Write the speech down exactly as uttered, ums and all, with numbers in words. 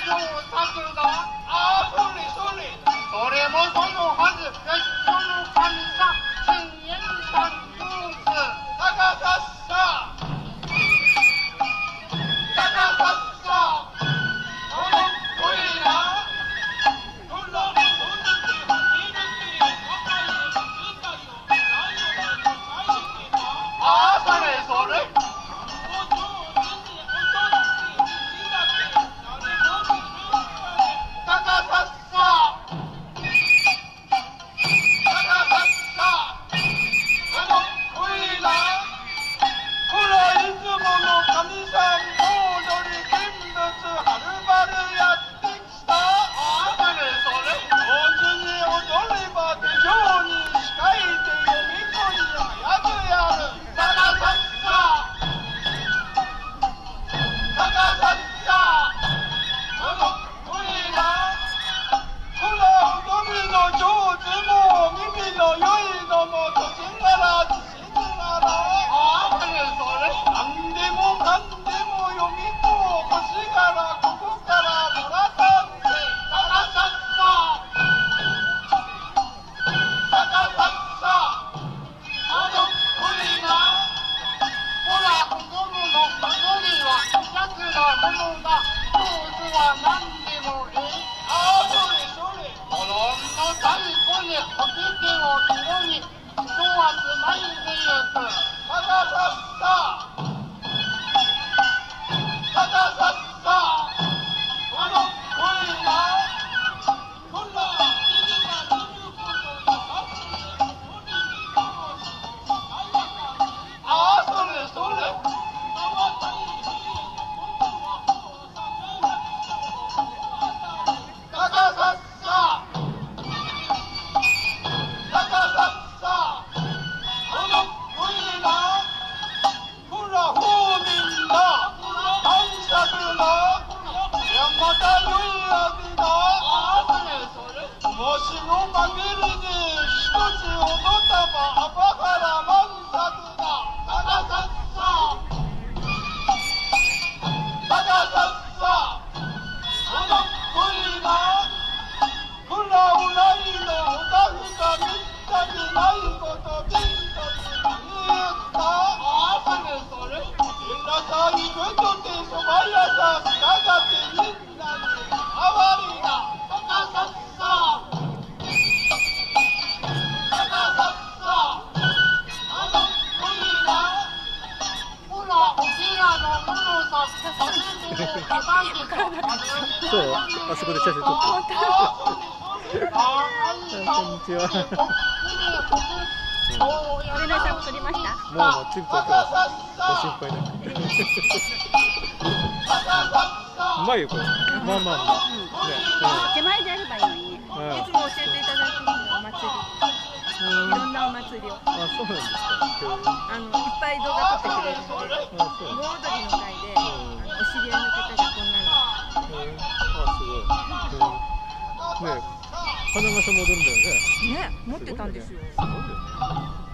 そう、あそこで写真撮ってる。こんにちは。 上田さんも撮りました。 もうもうチンポ撮ってます。ご心配なく。うまいよこれ。まあまあまあ。ね。 手前でやればいいのにね。いつも教えていただいてるお祭り。いろんなお祭りを。 あ、そうなんですか。 あのいっぱい動画撮ってくれるので。盆踊りの会でお知り合いの方がこんなの。 あ、すごい。ね、花笠戻るんだよね。 ね、持ってたんですよ。 すごいよね。